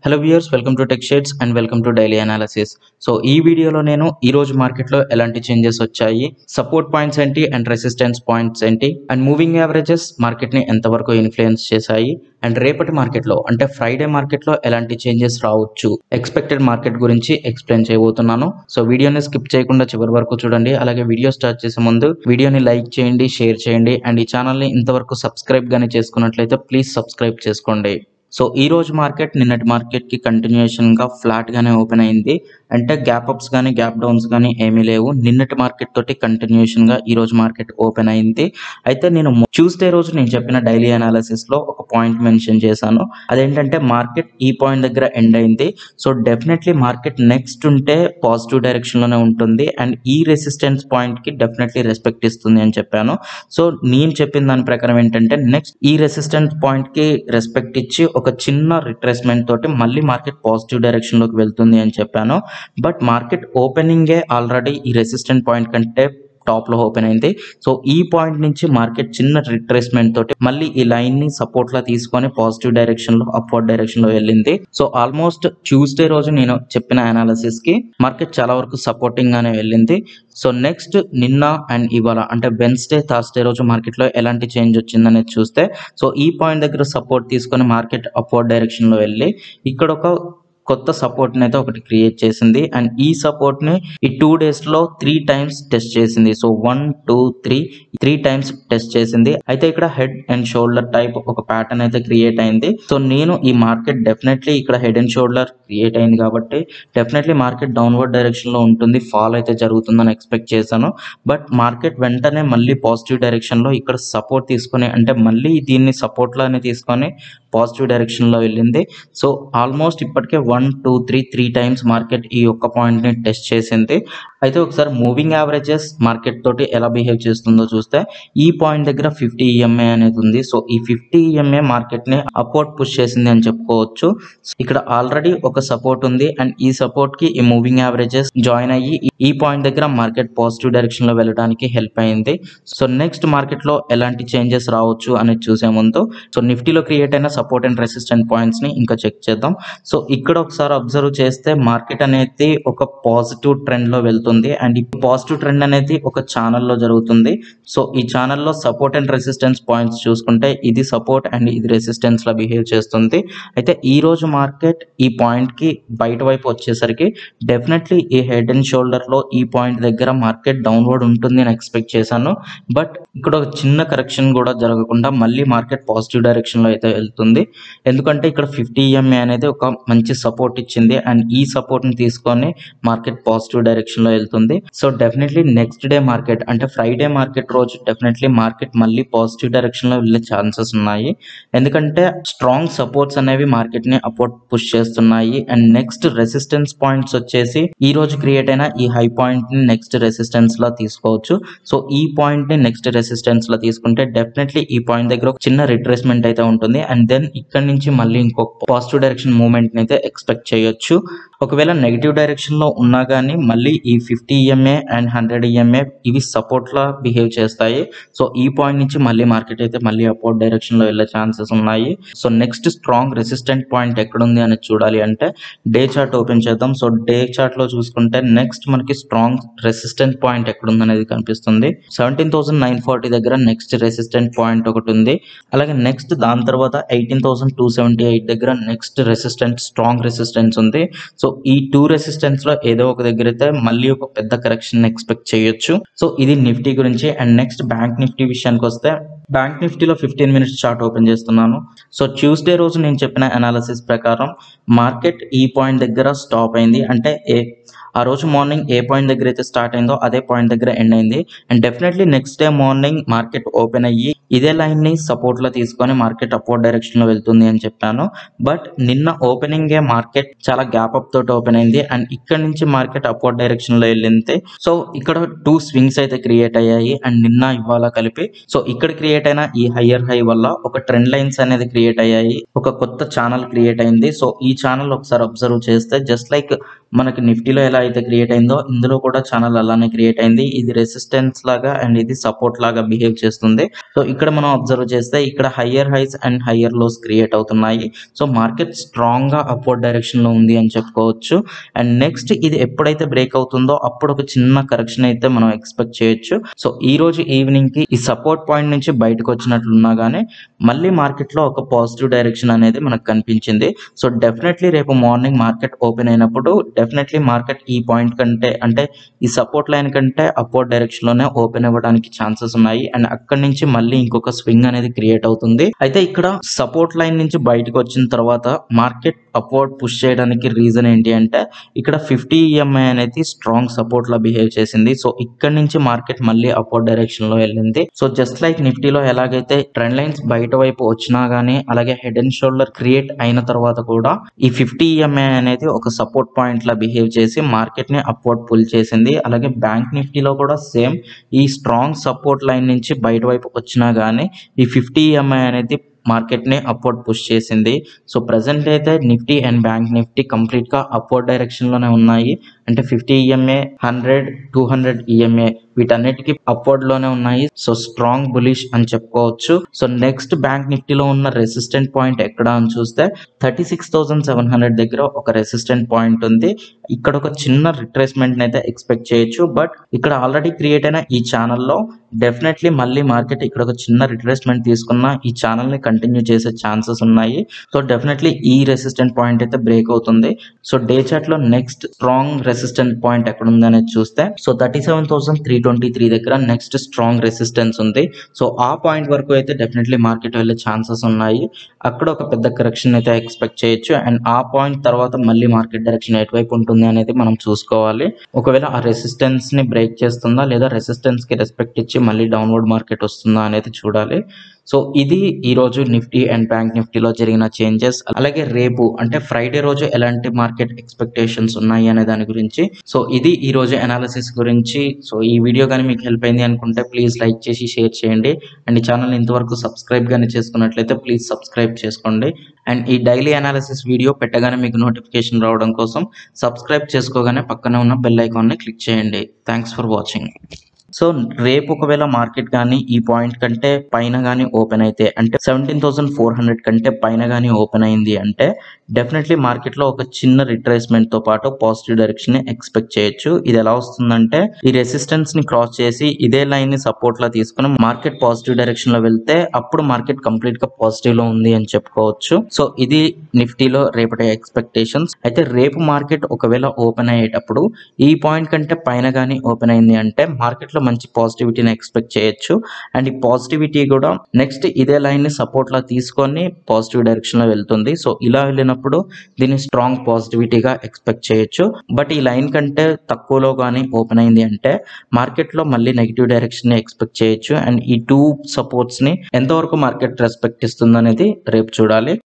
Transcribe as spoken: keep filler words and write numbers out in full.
Hello viewers, welcome to Tech Shades and welcome to daily analysis. So ఈ వీడియోలో నేను ఈ రోజు మార్కెట్లో ఎలాంటి చేంజెస్ వచ్చాయి, సపోర్ట్ పాయింట్స్ ఏంటి అండ్ రెసిస్టెన్స్ పాయింట్స్ ఏంటి, అండ్ మూవింగ్ యావరేజెస్ మార్కెట్ని ఎంతవరకు ఇన్ఫ్లుయెన్స్ చేశాయి, అండ్ రేపటి మార్కెట్లో అంటే ఫ్రైడే మార్కెట్లో ఎలాంటి చేంజెస్ రావచ్చు, ఎక్స్పెక్టెడ్ మార్కెట్ గురించి ఎక్స్ప్లెయిన్ చేయబోతున్నాను. సో వీడియోని స్కిప్ చేయకుండా చివరి వరకు చూడండి. అలాగే వీడియో స్టార్ట్ చేసే ముందు వీడియోని లైక్ చేయండి, షేర్ చేయండి, అండ్ ఈ ఛానల్ని ఇంతవరకు సబ్స్క్రైబ్ గానీ చేసుకున్నట్లయితే ప్లీజ్ సబ్స్క్రైబ్ చేసుకోండి. సో ఈ రోజు మార్కెట్ నిన్నటి మార్కెట్ కి కంటిన్యూషన్ గా ఫ్లాట్ గానే ఓపెన్ అయింది. అంటే గ్యాప్ అప్స్ కానీ గ్యాప్ డౌన్స్ కానీ ఏమీ లేవు. నిన్నటి మార్కెట్ తోటి కంటిన్యూషన్ గా ఈ రోజు మార్కెట్ ఓపెన్ అయింది. అయితే నేను ట్యూస్డే రోజు నేను చెప్పిన డైలీ అనాలిసిస్ లో ఒక పాయింట్ మెన్షన్ చేశాను. అదేంటంటే మార్కెట్ ఈ పాయింట్ దగ్గర ఎండ్ అయింది. సో డెఫినెట్లీ మార్కెట్ నెక్స్ట్ ఉంటే పాజిటివ్ డైరెక్షన్ లోనే ఉంటుంది అండ్ ఈ రెసిస్టెన్స్ పాయింట్ కి డెఫినెట్లీ రెస్పెక్ట్ ఇస్తుంది అని చెప్పాను. సో నేను చెప్పిన దాని ప్రకారం ఏంటంటే నెక్స్ట్ ఈ రెసిస్టెన్స్ పాయింట్ కి రెస్పెక్ట్ ఇచ్చి ఒక చిన్న రిట్రేస్మెంట్ తోటి మళ్ళీ మార్కెట్ పాజిటివ్ డైరెక్షన్ లోకి వెళ్తుంది అని చెప్పాను. బట్ మార్కెట్ ఓపెనింగే ఆల్రెడీ ఈ రెసిస్టెంట్ పాయింట్ కంటే టాప్ లో ఓపెన్ అయింది. సో ఈ పాయింట్ నుంచి మార్కెట్ చిన్న రిట్రేస్మెంట్ తోటి మళ్ళీ ఈ లైన్ ని సపోర్ట్ లా తీసుకొని పాజిటివ్ డైరెక్షన్ లో అప్వర్డ్ డైరెక్షన్ లో వెళ్ళింది. సో ఆల్మోస్ట్ ట్యూస్డే రోజు నేను చెప్పిన అనాలిసిస్ కి మార్కెట్ చాలా వరకు సపోర్టింగ్ గానే వెళ్ళింది. సో నెక్స్ట్ నిన్న అండ్ ఇవాళ అంటే వెన్స్డే థర్స్డే రోజు మార్కెట్ లో ఎలాంటి చేంజ్ వచ్చిందనేది చూస్తే, సో ఈ పాయింట్ దగ్గర సపోర్ట్ తీసుకొని మార్కెట్ అప్వర్డ్ డైరెక్షన్ లో వెళ్ళి ఇక్కడ ఒక కొత్త సపోర్ట్ ని అయితే ఒకటి క్రియేట్ చేసింది అండ్ ఈ సపోర్ట్ ని ఈ టూ డేస్ లో త్రీ టైమ్స్ టెస్ట్ చేసింది. So one two three three times test చేసింది. అయితే ఇక్కడ హెడ్ అండ్ షోల్డర్ టైప్ ఒక ప్యాటర్న్ అయితే క్రియేట్ అయింది. సో నేను ఈ మార్కెట్ డెఫినెట్లీ ఇక్కడ హెడ్ అండ్ షోల్డర్ క్రియేట్ అయింది కాబట్టి డెఫినెట్లీ మార్కెట్ డౌన్వర్డ్ డైరెక్షన్ లో ఉంటుంది, ఫాల్ అయితే జరుగుతుందని ఎక్స్పెక్ట్ చేశాను. బట్ మార్కెట్ వెంటనే మళ్ళీ పాజిటివ్ డైరెక్షన్ లో ఇక్కడ సపోర్ట్ తీసుకొని అంటే మళ్ళీ దీన్ని సపోర్ట్ లానే తీసుకొని పాజిటివ్ డైరెక్షన్ లో వెళ్ళింది. సో ఆల్మోస్ట్ ఇప్పటికే one two three three times market ఈ ఒక్క పాయింట్ ని టెస్ట్ చేసింది. అయితే ఒకసారి మూవింగ్ యావరేజెస్ మార్కెట్ తోటి ఎలా బిహేవ్ చేస్తుందో చూస్తే ఈ పాయింట్ దగ్గర ఫిఫ్టీ ఈఎంఏ అనేది ఉంది. సో ఈ ఫిఫ్టీ ఈఎంఏ మార్కెట్ ని అప్వర్డ్ పుష్ చేసింది అని చెప్పుకోవచ్చు. ఇక్కడ ఆల్రెడీ ఒక సపోర్ట్ ఉంది అండ్ ఈ సపోర్ట్ కి ఈ మూవింగ్ యావరేజెస్ జాయిన్ అయ్యి ఈ పాయింట్ దగ్గర మార్కెట్ పాజిటివ్ డైరెక్షన్ లో వెళ్ళడానికి హెల్ప్ అయింది. సో నెక్స్ట్ మార్కెట్ లో ఎలాంటి చేంజెస్ రావచ్చు అనేది చూసే ముందు సో నిఫ్టీలో క్రియేట్ అయిన సపోర్ట్ అండ్ రెసిస్టెంట్ పాయింట్స్ ని ఇంకా చెక్ చేద్దాం. సో ఇక్కడ ఒకసారి అబ్జర్వ్ చేస్తే మార్కెట్ అనేది ఒక పాజిటివ్ ట్రెండ్ లో వెళ్తుంది అండ్ ఈ పాజిటివ్ ట్రెండ్ అనేది ఒక ఛానల్లో జరుగుతుంది. సో ఈ ఛానల్లో సపోర్ట్ అండ్ రెసిస్టెన్స్ పాయింట్స్ చూసుకుంటే ఇది సపోర్ట్ అండ్ ఇది రెసిస్టెన్స్ లా బిహేవ్ చేస్తుంది. అయితే ఈ రోజు మార్కెట్ ఈ పాయింట్ కి బయట వైపు వచ్చేసరికి డెఫినెట్లీ ఈ హెడ్ అండ్ షోల్డర్ లో ఈ పాయింట్ దగ్గర మార్కెట్ డౌన్వర్డ్ ఉంటుంది అని ఎక్స్పెక్ట్ చేశాను. బట్ ఇక్కడ ఒక చిన్న కరెక్షన్ కూడా జరగకుండా మళ్ళీ మార్కెట్ పాజిటివ్ డైరెక్షన్ లో అయితే వెళ్తుంది. ఎందుకంటే ఇక్కడ ఫిఫ్టీ ఈఎంఏ అనేది ఒక మంచి సపోర్ట్ ఇచ్చింది అండ్ ఈ సపోర్ట్ ని తీసుకొని మార్కెట్ పాజిటివ్ డైరెక్షన్ లో వెళ్తుంది. So definitely next day market అంటే ఫ్రైడే మార్కెట్ రోజు డెఫినెట్లీ మార్కెట్ మళ్ళీ పాజిటివ్ డైరెక్షన్ లో వెళ్ళే ఛాన్సెస్ ఉన్నాయి. ఎందుకంటే స్ట్రాంగ్ సపోర్ట్స్ అనేవి మార్కెట్ ని అప్వర్డ్ పుష్ చేస్తున్నాయి అండ్ నెక్స్ట్ రెసిస్టెన్స్ పాయింట్స్ వచ్చేసి ఈ రోజు క్రియేట్ అయిన ఈ హై పాయింట్ ని నెక్స్ట్ రెసిస్టెన్స్ లా తీసుకోవచ్చు. సో ఈ పాయింట్ ని నెక్స్ట్ రెసిస్టెన్స్ లా తీసుకుంటే డెఫినెట్లీ ఈ పాయింట్ దగ్గర ఒక చిన్న రిట్రేస్మెంట్ అయితే ఉంటుంది అండ్ దెన్ ఇక్కడ నుంచి మళ్ళీ ఇంకొక పాజిటివ్ డైరెక్షన్ మూవ్మెంట్ అయితే ఎక్స్పెక్ట్ చేయొచ్చు. ఒకవేళ నెగిటివ్ డైరెక్షన్ లో ఉన్నా కానీ మళ్ళీ ఈ fifty EMA and hundred EMA ఇవి సపోర్ట్ లా బిహేవ్ చేస్తాయి. సో ఈ పాయింట్ నుంచి మళ్ళీ మార్కెట్ అయితే మళ్ళీ అప్వర్డ్ డైరెక్షన్ లో వెళ్ళే ఛాన్సెస్ ఉన్నాయి. So next strong resistant point ఎక్కడ ఉంది అని చూడాలి అంటే డే చార్ట్ ఓపెన్ చేద్దాం. సో డే చార్ట్ లో చూసుకుంటే నెక్స్ట్ మనకి స్ట్రాంగ్ రెసిస్టెంట్ పాయింట్ ఎక్కడ ఉంది అనేది కనిపిస్తుంది. సెవెంటీన్ థౌసండ్ నైన్ ఫార్టీ దగ్గర నెక్స్ట్ రెసిస్టెంట్ పాయింట్ ఒకటి ఉంది. అలాగే నెక్స్ట్ దాని తర్వాత eighteen thousand two seventy eight దగ్గర నెక్స్ట్ రెసిస్టెంట్ స్ట్రాంగ్ రెసిస్టెన్స్ ఉంది. సో ఈ టూ రెసిస్టెన్స్ లో ఏదో ఒక దగ్గర అయితే మళ్ళీ ఒక పెద్ద కరెక్షన్ ఎక్స్పెక్ట్ చేయొచ్చు. సో ఇది నిఫ్టీ గురించి. అండ్ నెక్స్ట్ బ్యాంక్ నిఫ్టీ విషయానికి వస్తే బ్యాంక్ నిఫ్టీలో ఫిఫ్టీన్ మినిట్స్ చార్ట్ ఓపెన్ చేస్తున్నాను. సో ట్యూస్డే రోజు నేను చెప్పిన అనాలిసిస్ ప్రకారం మార్కెట్ ఈ పాయింట్ దగ్గర స్టాప్ అయింది. అంటే ఏ ఆ రోజు మార్నింగ్ ఏ పాయింట్ దగ్గర అయితే స్టార్ట్ అయిందో అదే పాయింట్ దగ్గర ఎండ్ అయింది and definitely next day morning market open అయ్యి ఇదే లైన్ ని సపోర్ట్ లో తీసుకొని మార్కెట్ అప్వర్డ్ డైరెక్షన్ లో వెళ్తుంది అని చెప్పాను. బట్ నిన్న ఓపెనింగ్ మార్కెట్ చాలా గ్యాప్ అప్ తోటి ఓపెన్ అయింది అండ్ ఇక్కడ నుంచి మార్కెట్ అప్వర్డ్ డైరెక్షన్ లో వెళ్ళింది. సో ఇక్కడ టూ స్వింగ్స్ అయితే క్రియేట్ అయ్యాయి అండ్ నిన్న ఇవాళ కలిపి. సో ఇక్కడ క్రియేట్ క్రియేట్ అయిన ఈ హయ్యర్ హై వల్ల ఒక ట్రెండ్ లైన్స్ అనేది క్రియేట్ అయ్యాయి, ఒక కొత్త ఛానల్ క్రియేట్ అయింది. సో ఈ ఛానల్ ఒకసారి అబ్జర్వ్ చేస్తే జస్ట్ లైక్ మనకి నిఫ్టీలో ఎలా అయితే క్రియేట్ అయిందో ఇందులో కూడా ఛానల్ అలానే క్రియేట్ అయింది. ఇది రెసిస్టెన్స్ లాగా అండ్ ఇది సపోర్ట్ లాగా బిహేవ్ చేస్తుంది. సో ఇక్కడ మనం అబ్జర్వ్ చేస్తే ఇక్కడ higher highs and higher lows create అవుతున్నాయి. సో మార్కెట్ స్ట్రాంగ్ గా అప్వర్డ్ డైరెక్షన్ లో ఉంది అని చెప్పుకోవచ్చు. అండ్ నెక్స్ట్ ఇది ఎప్పుడైతే బ్రేక్ అవుతుందో అప్పుడు ఒక చిన్న కరెక్షన్ అయితే మనం ఎక్స్పెక్ట్ చేయొచ్చు. సో ఈ రోజు ఈవినింగ్ కి ఈ సపోర్ట్ పాయింట్ నుంచి బయటకు వచ్చినట్లున్నా గానీ మళ్ళీ మార్కెట్ లో ఒక పాజిటివ్ డైరెక్షన్ అనేది మనకు కనిపించింది. సో డెఫినెట్లీ రేపు మార్నింగ్ మార్కెట్ ఓపెన్ అయినప్పుడు డెఫినెట్లీ మార్కెట్ ఈ పాయింట్ కంటే అంటే ఈ సపోర్ట్ లైన్ కంటే అప్వర్డ్ డైరెక్షన్ లోనే ఓపెన్ అవ్వడానికి ఛాన్సెస్ ఉన్నాయి. అండ్ అక్కడి నుంచి మళ్ళీ ఇంకొక స్వింగ్ అనేది క్రియేట్ అవుతుంది. అయితే ఇక్కడ సపోర్ట్ లైన్ నుంచి బయటకు వచ్చిన తర్వాత మార్కెట్ అప్వర్డ్ పుష్ చేయడానికి రీజన్ ఏంటి అంటే ఇక్కడ ఫిఫ్టీ ఈఎంఐ అనేది స్ట్రాంగ్ సపోర్ట్ లా బిహేవ్ చేసింది. సో ఇక్కడ నుంచి మార్కెట్ మళ్ళీ అప్వర్డ్ డైరెక్షన్ లో వెళ్ళింది. సో జస్ట్ లైక్ నిఫ్టీలో ఎలాగైతే ట్రెండ్ లైన్స్ బయట వైపు వచ్చినా గానీ అలాగే హెడ్ అండ్ షోల్డర్ క్రియేట్ అయిన తర్వాత కూడా ఈ ఫిఫ్టీ ఈఎంఐ అనేది ఒక సపోర్ట్ పాయింట్ లా బిహేవ్ చేసి మార్కెట్ ని అప్వర్డ్ పుల్ చేసింది. అలాగే బ్యాంక్ నిఫ్టీలో కూడా సేమ్ ఈ స్ట్రాంగ్ సపోర్ట్ లైన్ నుంచి బయట వైపు వచ్చినా గానీ ఈ ఫిఫ్టీ ఈఎంఐ అనేది మార్కెట్ ని అప్వర్డ్ పుష్ చేసింది. సో ప్రెసెంట్ అయితే Nifty and bank Nifty complete గా అప్వర్డ్ డైరెక్షన్ లోనే ఉన్నాయి. అంటే fifty EMA, hundred, two hundred EMA వీటన్నిటికీ అప్వర్డ్ లోనే ఉన్నాయి. సో స్ట్రాంగ్ బులిష్ అని చెప్పుకోవచ్చు. సో నెక్స్ట్ బ్యాంక్ నిఫ్టీలో ఉన్న రెసిస్టెంట్ పాయింట్ ఎక్కడ అని చూస్తే thirty six thousand seven hundred దగ్గర ఒక రెసిస్టెంట్ పాయింట్ ఉంది. ఇక్కడ ఒక చిన్న రిట్రేస్మెంట్ అయితే ఎక్స్పెక్ట్ చేయొచ్చు. బట్ ఇక్కడ ఆల్రెడీ క్రియేట్ అయిన ఈ ఛానల్లో డెఫినెట్లీ మళ్ళీ మార్కెట్ ఇక్కడ ఒక చిన్న రిట్రేస్మెంట్ తీసుకున్న ఈ ఛానల్ ని కంటిన్యూ చేసే ఛాన్సెస్ ఉన్నాయి. సో డెఫినెట్లీ ఈ రెసిస్టెంట్ పాయింట్ అయితే బ్రేక్ అవుతుంది. సో డే చార్ట్ లో నెక్స్ట్ స్ట్రాంగ్ రెసిస్టెంట్ పాయింట్ ఎక్కడ ఉంది అనేది చూస్తే so thirty seven thousand three twenty three దగ్గర నెక్స్ట్ స్ట్రాంగ్ రెసిస్టెన్స్ ఉంది. సో ఆ పాయింట్ వరకు అయితే డెఫినెట్లీ మార్కెట్ వెళ్ళే ఛాన్సెస్ ఉన్నాయి. అక్కడ ఒక పెద్ద కరెక్షన్ అయితే ఎక్స్పెక్ట్ చేయొచ్చు. అండ్ ఆ పాయింట్ తర్వాత మళ్ళీ మార్కెట్ డైరెక్షన్ ఎటువైపు ఉంటుంది అనేది మనం చూసుకోవాలి. ఒకవేళ ఆ రెసిస్టెన్స్ ని బ్రేక్ చేస్తుందా లేదా రెసిస్టెన్స్ కి రెస్పెక్ట్ ఇచ్చి మళ్ళీ డౌన్వర్డ్ మార్కెట్ వస్తుందా అనేది చూడాలి. సో ఇది ఈ రోజు నిఫ్టీ అండ్ బ్యాంక్ నిఫ్టీలో జరిగిన చేంజెస్. అలాగే రేపు అంటే ఫ్రైడే రోజు ఎలాంటి మార్కెట్ ఎక్స్పెక్టేషన్స్ ఉన్నాయి అనే దాని గురించి. సో ఇది ఈ రోజు అనాలిసిస్ గురించి. సో ఈ వీడియో కానీ మీకు హెల్ప్ అయింది అనుకుంటే ప్లీజ్ లైక్ చేసి షేర్ చేయండి. అండ్ ఈ ఛానల్ ఇంతవరకు సబ్స్క్రైబ్ కానీ చేసుకున్నట్లయితే ప్లీజ్ సబ్స్క్రైబ్ చేసుకోండి. అండ్ ఈ డైలీ అనాలిసిస్ వీడియో పెట్టగానే మీకు నోటిఫికేషన్ రావడం కోసం సబ్స్క్రైబ్ చేసుకోగానే పక్కనే ఉన్న బెల్ ఐకాన్ని క్లిక్ చేయండి. Thanks for watching. సో రేపు ఒకవేళ మార్కెట్ కానీ ఈ పాయింట్ కంటే పైన కానీ ఓపెన్ అయితే అంటే సెవెంటీన్ థౌసండ్ ఫోర్ హండ్రెడ్ కంటే పైన కానీ ఓపెన్ అయింది అంటే డెఫినెట్లీ మార్కెట్ లో ఒక చిన్న రిట్రేస్మెంట్ తో పాటు పాజిటివ్ డైరెక్షన్ ని ఎక్స్పెక్ట్ చేయొచ్చు. ఇది ఎలా వస్తుందంటే ఈ రెసిస్టెన్స్ ని క్రాస్ చేసి ఇదే లైన్ ని సపోర్ట్ లా తీసుకుని మార్కెట్ పాజిటివ్ డైరెక్షన్ లో వెళ్తే అప్పుడు మార్కెట్ కంప్లీట్ గా పాజిటివ్ లో ఉంది అని చెప్పుకోవచ్చు. సో ఇది నిఫ్టీలో రేపటి ఎక్స్పెక్టేషన్స్. అయితే రేపు మార్కెట్ ఒకవేళ ఓపెన్ అయ్యేటప్పుడు ఈ పాయింట్ కంటే పైన కానీ ఓపెన్ అయింది అంటే మార్కెట్ లో మంచి పాజిటివిటీని ఎక్స్పెక్ట్ చేయొచ్చు. అండ్ ఈ పాజిటివిటీ కూడా నెక్స్ట్ ఇదే లైన్ ని సపోర్ట్ లా తీసుకొని పాజిటివ్ డైరెక్షన్ లో వెళ్తుంది. సో ఇలా వెళ్ళినప్పుడు దీన్ని స్ట్రాంగ్ పాజిటివిటీగా ఎక్స్పెక్ట్ చేయొచ్చు. బట్ ఈ లైన్ కంటే తక్కువలో కానీ ఓపెన్ అయింది అంటే మార్కెట్ లో మళ్ళీ నెగిటివ్ డైరెక్షన్ ని ఎక్స్పెక్ట్ చేయొచ్చు. అండ్ ఈ టూ సపోర్ట్స్ ని ఎంతవరకు మార్కెట్ రెస్పెక్ట్ ఇస్తుంది అనేది రేపు చూడాలి.